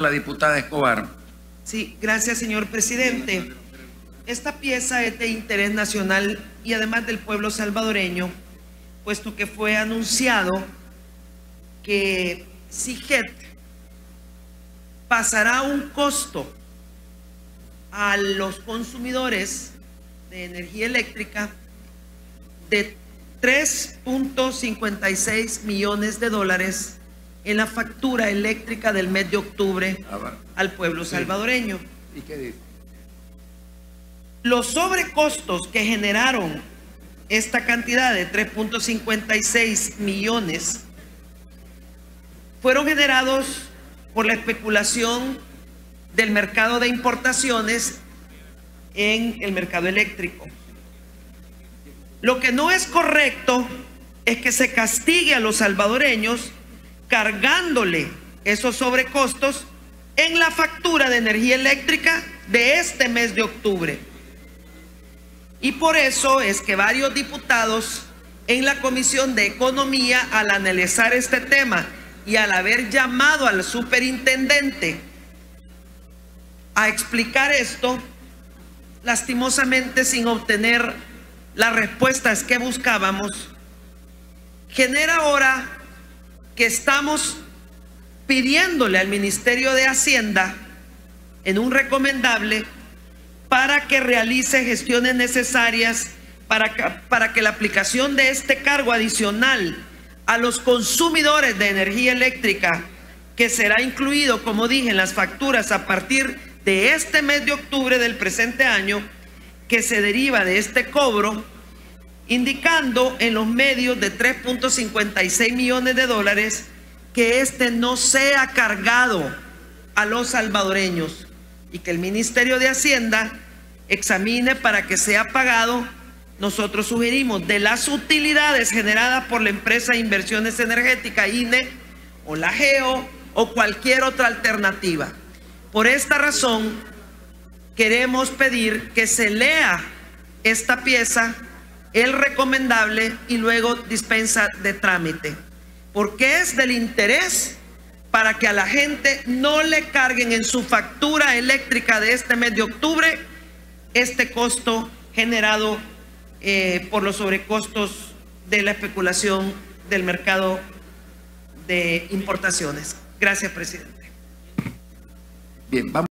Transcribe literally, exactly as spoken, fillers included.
La diputada Escobar. Sí, gracias, señor presidente. Esta pieza es de interés nacional y además del pueblo salvadoreño, puesto que fue anunciado que SIGET pasará un costo a los consumidores de energía eléctrica de tres punto cincuenta y seis millones de dólares en la factura eléctrica del mes de octubre al pueblo salvadoreño. ¿Y qué dice? Los sobrecostos que generaron esta cantidad de tres punto cincuenta y seis millones fueron generados por la especulación del mercado de importaciones en el mercado eléctrico. Lo que no es correcto es que se castigue a los salvadoreños cargándole esos sobrecostos en la factura de energía eléctrica de este mes de octubre. Y por eso es que varios diputados en la Comisión de Economía, al analizar este tema y al haber llamado al superintendente a explicar esto, lastimosamente sin obtener las respuestas que buscábamos, genera ahora que estamos pidiéndole al Ministerio de Hacienda en un recomendable para que realice gestiones necesarias para que, para que la aplicación de este cargo adicional a los consumidores de energía eléctrica, que será incluido, como dije, en las facturas a partir de este mes de octubre del presente año, que se deriva de este cobro, indicando en los medios de tres punto cincuenta y seis millones de dólares que este no sea cargado a los salvadoreños y que el Ministerio de Hacienda examine para que sea pagado, nosotros sugerimos, de las utilidades generadas por la empresa de inversiones energéticas I N E o la GEO o cualquier otra alternativa. Por esta razón queremos pedir que se lea esta pieza, el recomendable, y luego dispensa de trámite, porque es del interés para que a la gente no le carguen en su factura eléctrica de este mes de octubre este costo generado eh, por los sobrecostos de la especulación del mercado de importaciones. Gracias, presidente. Bien, vamos.